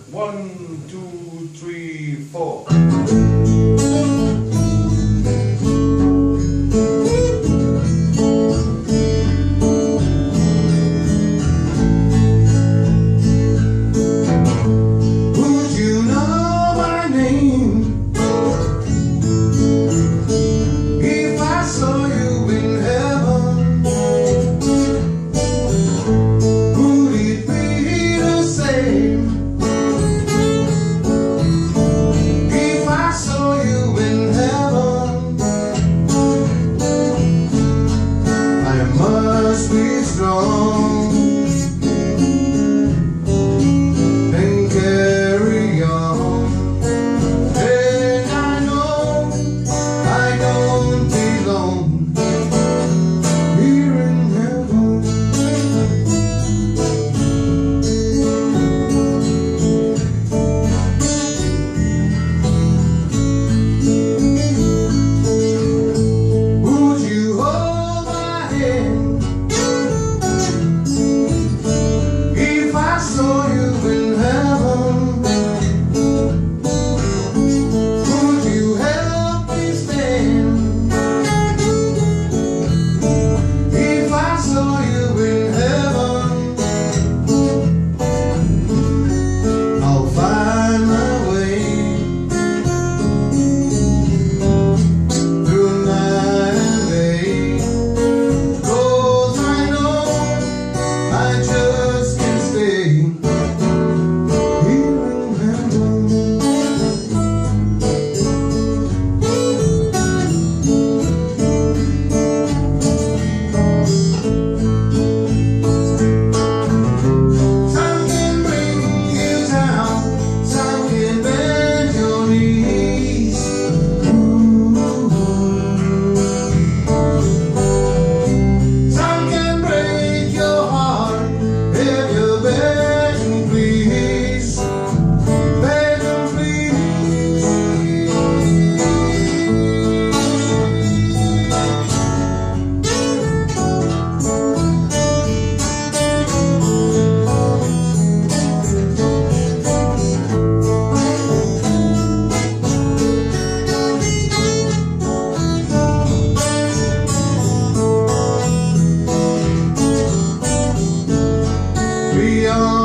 1, 2, 3, 4. Be strong and carry on, and I know I don't belong here in heaven. Would you hold my hand saw you in heaven? Would you help me stand if I saw you in heaven? I'll find my way through night and day, 'cause I know I just can't stay. Beyond